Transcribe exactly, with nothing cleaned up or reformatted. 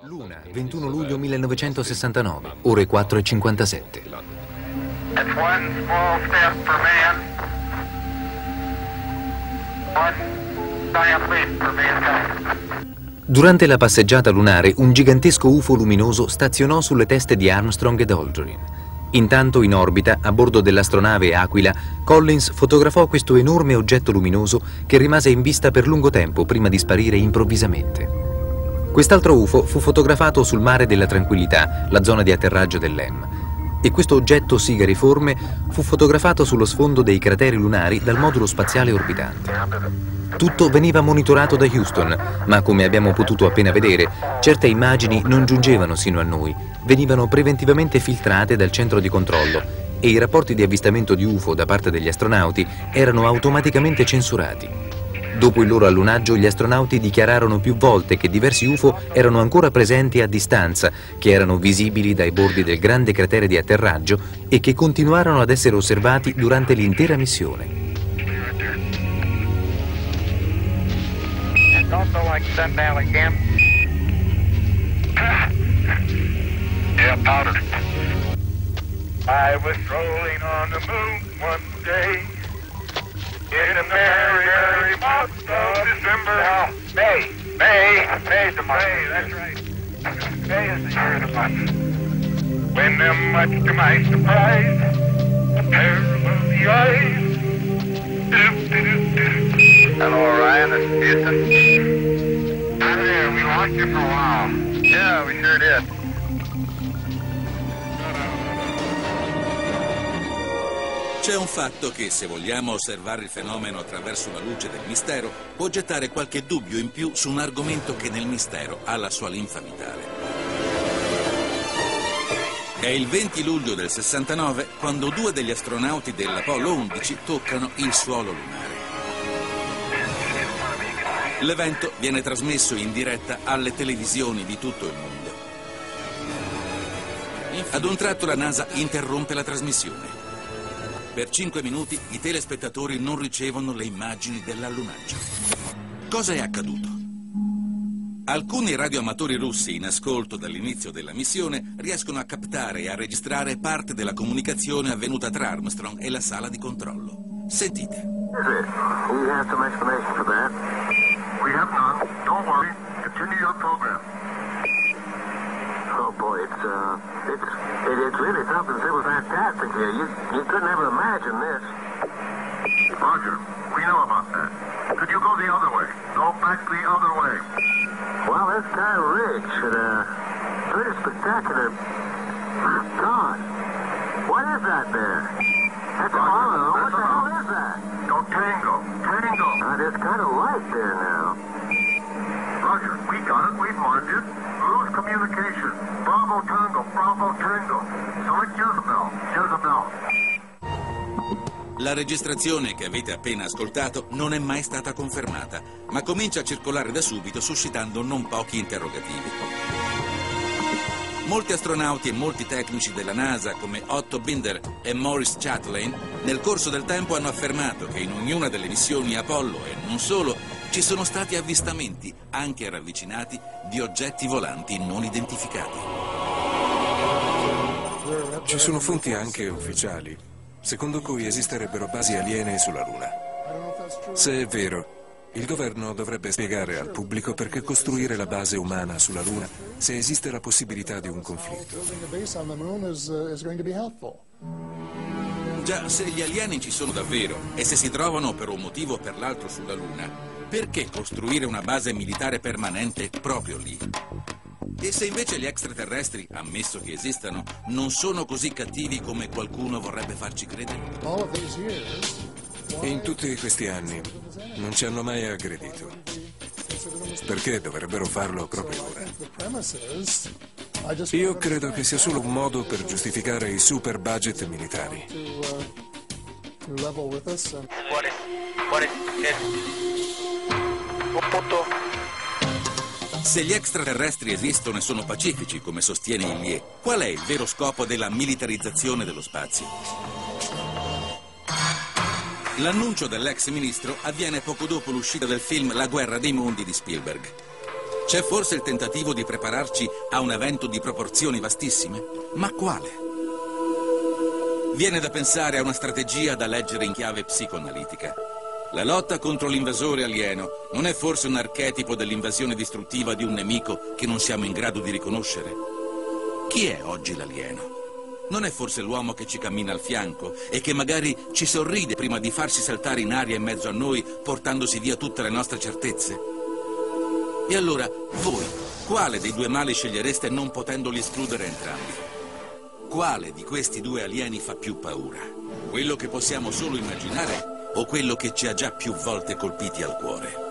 Luna, ventuno luglio millenovecentosessantanove, ore quattro e cinquantasette. That's one small step for man, one giant leap for mankind. Durante la passeggiata lunare, un gigantesco U F O luminoso stazionò sulle teste di Armstrong ed Aldrin. Intanto, in orbita, a bordo dell'astronave Aquila, Collins fotografò questo enorme oggetto luminoso che rimase in vista per lungo tempo prima di sparire improvvisamente. Quest'altro U F O fu fotografato sul Mare della Tranquillità, la zona di atterraggio dell'E M. E questo oggetto sigariforme fu fotografato sullo sfondo dei crateri lunari dal modulo spaziale orbitante. Tutto veniva monitorato da Houston, ma come abbiamo potuto appena vedere, certe immagini non giungevano sino a noi, venivano preventivamente filtrate dal centro di controllo e i rapporti di avvistamento di U F O da parte degli astronauti erano automaticamente censurati. Dopo il loro allunaggio, gli astronauti dichiararono più volte che diversi U F O erano ancora presenti a distanza, che erano visibili dai bordi del grande cratere di atterraggio e che continuarono ad essere osservati durante l'intera missione. Also like sundown again. Yeah, powder. I was strolling on the moon one day in a merry, merry month of December. No, May. May. May's the month. May, that's right. May is the year of the month. When, uh, much to my surprise, a pair of lovely eyes. Hello, Orion. This is Houston. Hi there. We lost you for a while. Yeah, we sure did. C'è un fatto che, se vogliamo osservare il fenomeno attraverso la luce del mistero, può gettare qualche dubbio in più su un argomento che nel mistero ha la sua linfa vitale. È il venti luglio del sessantanove quando due degli astronauti dell'Apollo undici toccano il suolo lunare. L'evento viene trasmesso in diretta alle televisioni di tutto il mondo. Ad un tratto la NASA interrompe la trasmissione. Per cinque minuti i telespettatori non ricevono le immagini dell'allunaggio. Cosa è accaduto? Alcuni radioamatori russi in ascolto dall'inizio della missione riescono a captare e a registrare parte della comunicazione avvenuta tra Armstrong e la sala di controllo. Sentite. We have some explanation for that. We have none. Don't worry. Continue your program. Oh boy, it's uh, it's it, it's really something that was fantastic here. You you couldn't ever imagine this. Roger, we know about that. Could you go the other way? Go back the other way. Well, that's kind of rich and uh, pretty spectacular. My God, what is that there? That's Roger, Apollo. What the hell Apollo. is that? Go Tango. Tango. Uh, there's kind of light there now. Roger, we got it. We've marked it. Lose communication. Bravo Tango. Bravo Tango. Select Jezebel. Jezebel. La registrazione che avete appena ascoltato non è mai stata confermata, ma comincia a circolare da subito, suscitando non pochi interrogativi. Molti astronauti e molti tecnici della NASA, come Otto Binder e Maurice Chatelain, nel corso del tempo hanno affermato che in ognuna delle missioni Apollo, e non solo, ci sono stati avvistamenti, anche ravvicinati, di oggetti volanti non identificati. Ci sono fonti anche ufficiali, secondo cui esisterebbero basi aliene sulla Luna. Se è vero, il governo dovrebbe spiegare al pubblico perché costruire la base umana sulla Luna se esiste la possibilità di un conflitto. Già, se gli alieni ci sono davvero e se si trovano per un motivo o per l'altro sulla Luna, perché costruire una base militare permanente proprio lì? E se invece gli extraterrestri, ammesso che esistano, non sono così cattivi come qualcuno vorrebbe farci credere? In tutti questi anni non ci hanno mai aggredito. Perché dovrebbero farlo proprio ora? Io credo che sia solo un modo per giustificare i super budget militari. Se gli extraterrestri esistono e sono pacifici, come sostiene Illier, qual è il vero scopo della militarizzazione dello spazio? L'annuncio dell'ex ministro avviene poco dopo l'uscita del film La guerra dei mondi di Spielberg. C'è forse il tentativo di prepararci a un evento di proporzioni vastissime? Ma quale? Viene da pensare a una strategia da leggere in chiave psicoanalitica. La lotta contro l'invasore alieno non è forse un archetipo dell'invasione distruttiva di un nemico che non siamo in grado di riconoscere? Chi è oggi l'alieno? Non è forse l'uomo che ci cammina al fianco e che magari ci sorride prima di farsi saltare in aria in mezzo a noi, portandosi via tutte le nostre certezze? E allora, voi, quale dei due mali scegliereste non potendoli escludere entrambi? Quale di questi due alieni fa più paura? Quello che possiamo solo immaginare o quello che ci ha già più volte colpiti al cuore?